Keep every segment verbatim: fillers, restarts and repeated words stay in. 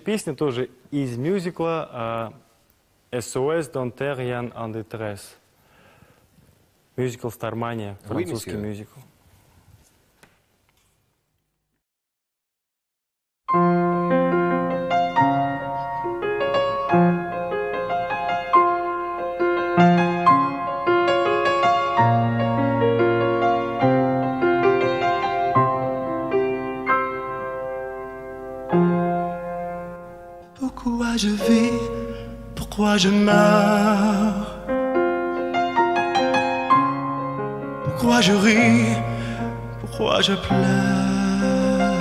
песня тоже из мюзикла «эс о эс Don't Rien en Détresse». Мюзикл «Стармания», французский мюзикл. Pourquoi je vis, pourquoi je meurs, pourquoi je ris, pourquoi je pleure.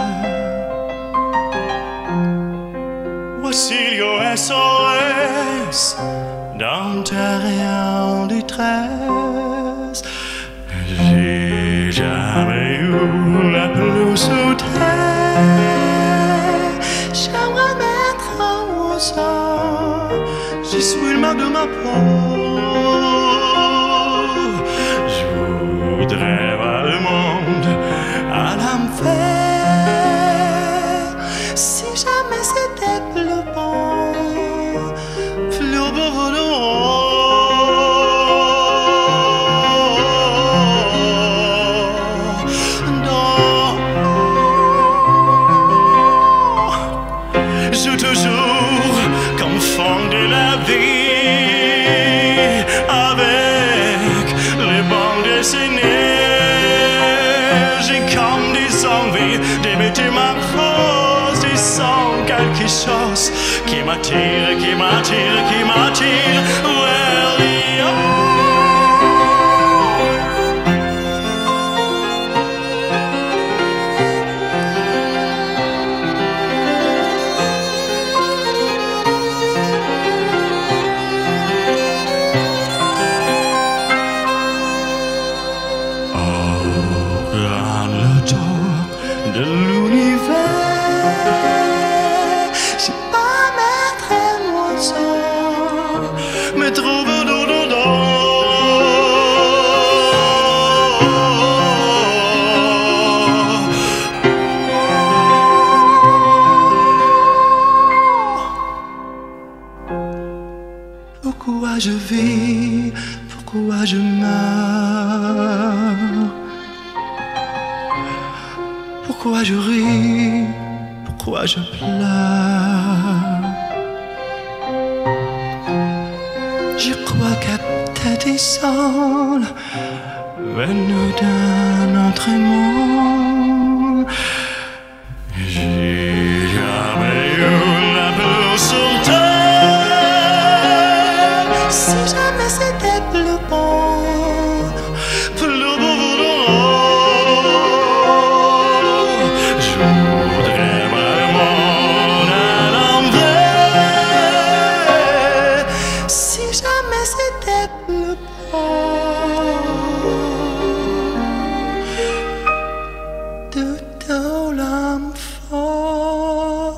Voici le S O S dans rien en détresse. J'ai jamais eu la pelouse sous terre. J'aimerais mettre un oiseau, je suis le mal de ma peau. Je voudrais voir le monde à l'envers. Si jamais c'était plus bon, plus beau de je toujours confondais la vie avec les bandes dessinées. J'ai comme des envies d'imiter ma prose et sans quelque chose qui m'attire, qui m'attire, qui m'attire. Well, yeah. De l'univers, j'ai pas mettre un oiseau, mais trouve do do do. Pourquoi je vis, pourquoi je meurs, pourquoi je ris, pourquoi je pleure. Je crois qu'à tête et sol, venu d'un autre monde. J'ai jamais eu la peau sur terre. Si jamais c'était plus bon, plus beau. C'était plus beau de tout l'enfant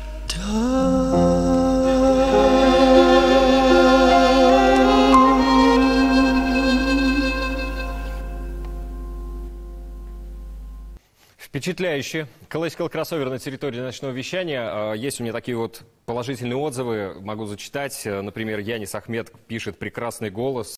Впечатляюще. Классикал кроссовер на территории ночного вещания. Есть у меня такие вот положительные отзывы, могу зачитать. Например, Янис Ахмед пишет: прекрасный голос.